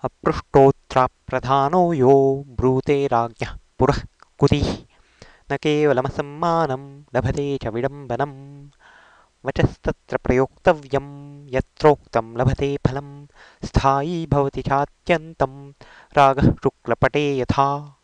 अपृष्टोत्तरप्रधानो यो ब्रूते राज्ञः पुरः कुतिः न केवलमसम्मानं लभते च विडम्बनम् वचस्तत्र प्रयोक्तव्यं यत्रोक्तं लभते फलं स्थायी भवति चात्यन्तं रागः शुक्लपटे यथा